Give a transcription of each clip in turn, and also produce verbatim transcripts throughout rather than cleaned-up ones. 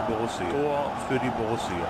Borussia. Tor für die Borussia.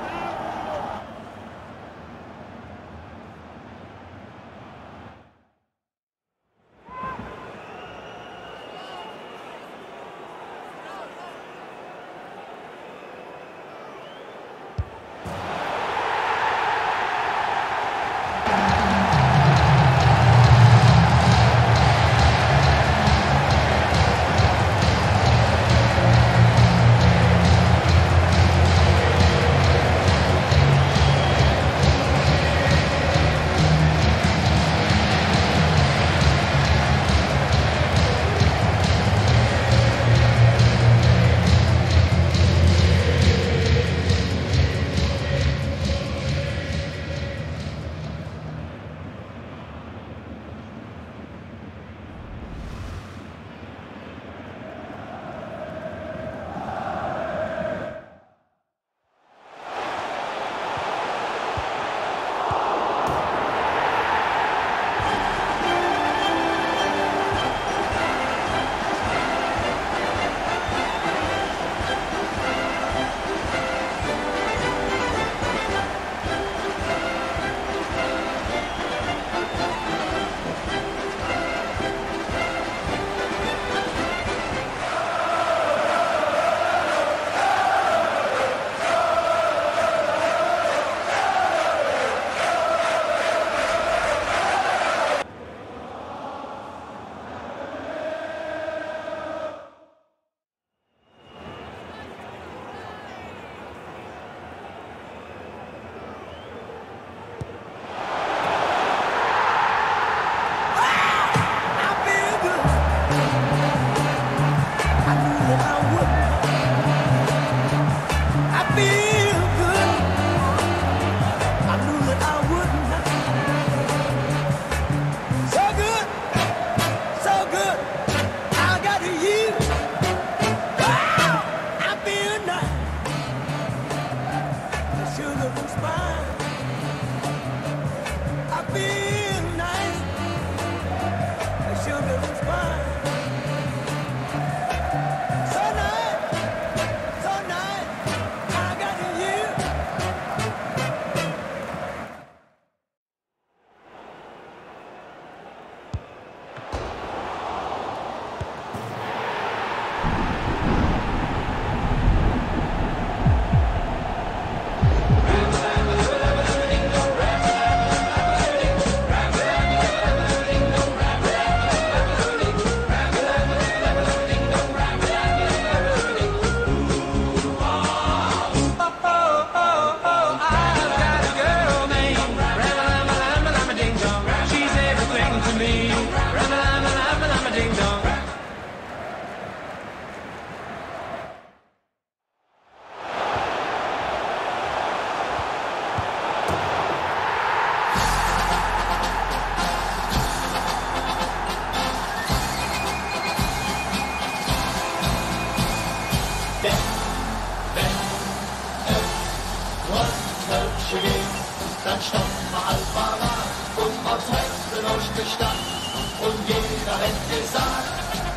Dann stoppt man Alpha und aus Hessen durch die Stadt und jeder rennt gesagt,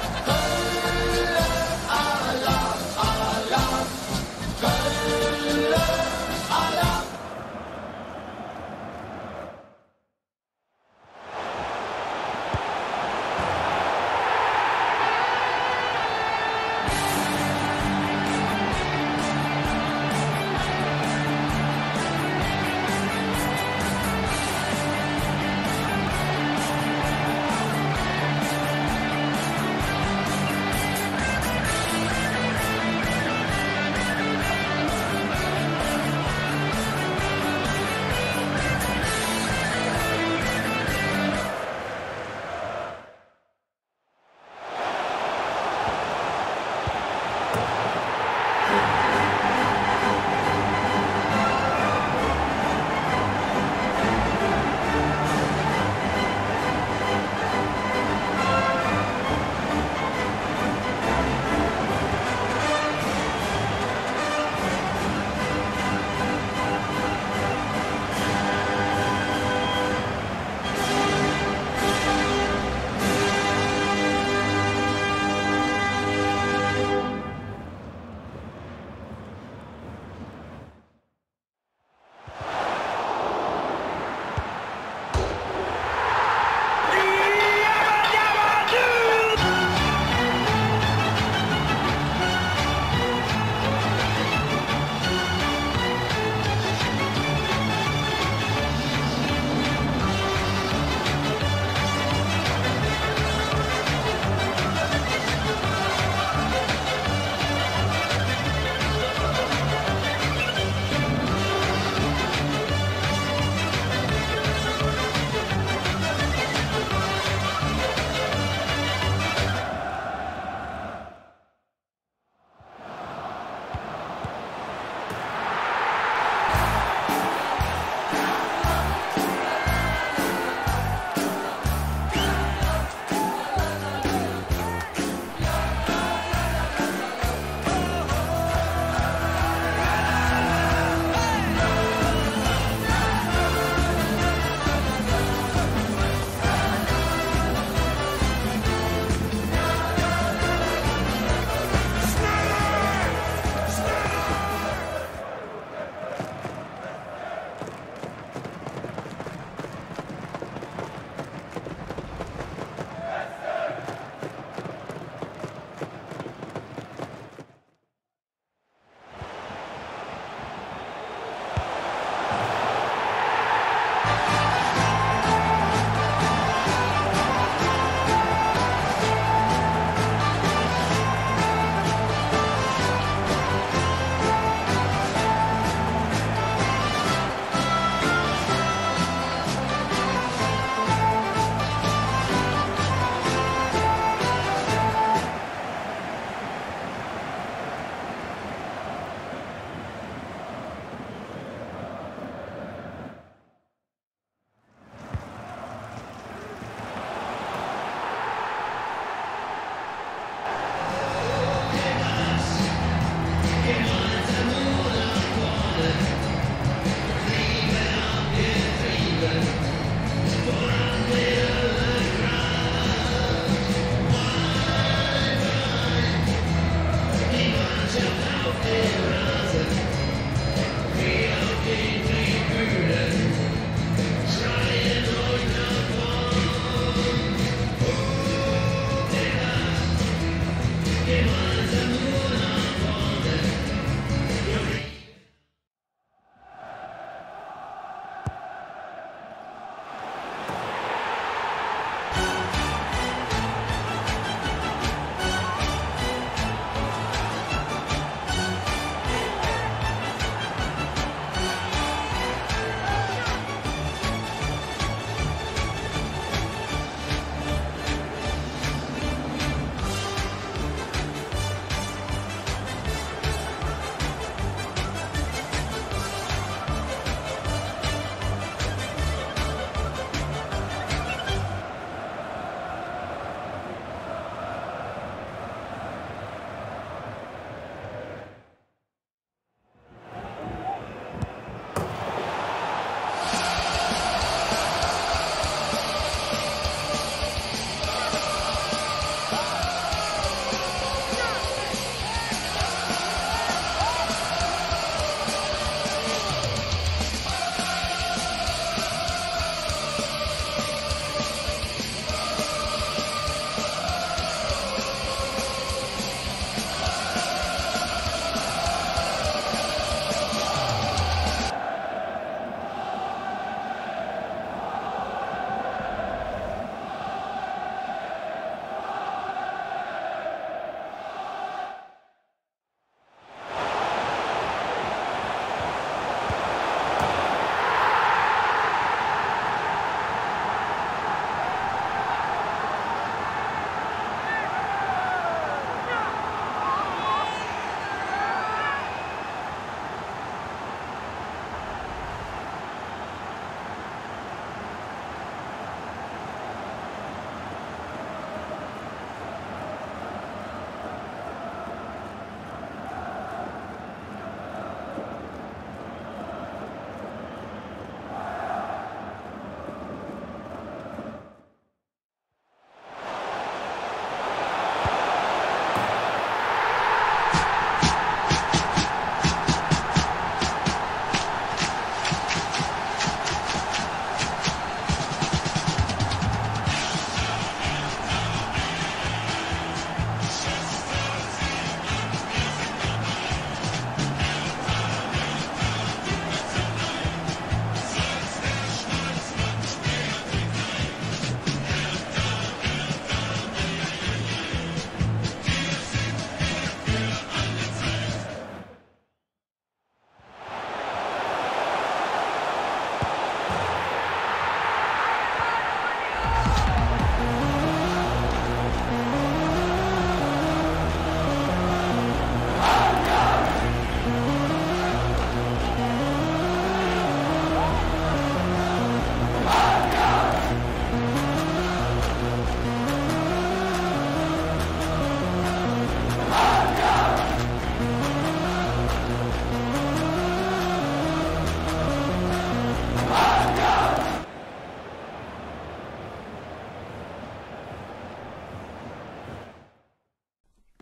Köln, Alarm, Alarm, Köln, Alarm.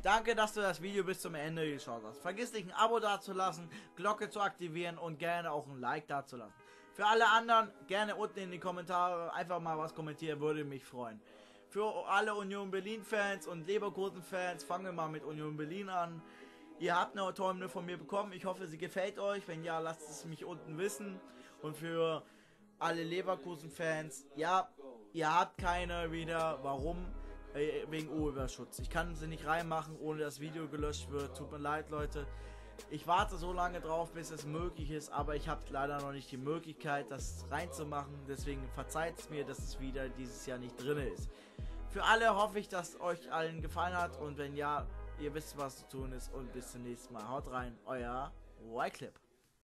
Danke, dass du das Video bis zum Ende geschaut hast. Vergiss nicht ein Abo dazulassen, Glocke zu aktivieren und gerne auch ein Like dazulassen. Für alle anderen gerne unten in die Kommentare einfach mal was kommentieren, würde mich freuen. Für alle Union Berlin Fans und Leverkusen Fans, fangen wir mal mit Union Berlin an. Ihr habt eine Torhymne von mir bekommen, ich hoffe sie gefällt euch, wenn ja, lasst es mich unten wissen. Und für alle Leverkusen Fans, ja, ihr habt keine wieder, warum? Wegen Urheberschutz. Ich kann sie nicht reinmachen, ohne dass das Video gelöscht wird. Tut mir leid, Leute. Ich warte so lange drauf, bis es möglich ist, aber ich habe leider noch nicht die Möglichkeit, das reinzumachen. Deswegen verzeiht es mir, dass es wieder dieses Jahr nicht drin ist. Für alle hoffe ich, dass euch allen gefallen hat und wenn ja, ihr wisst, was zu tun ist und bis zum nächsten Mal. Haut rein, euer Wyclip.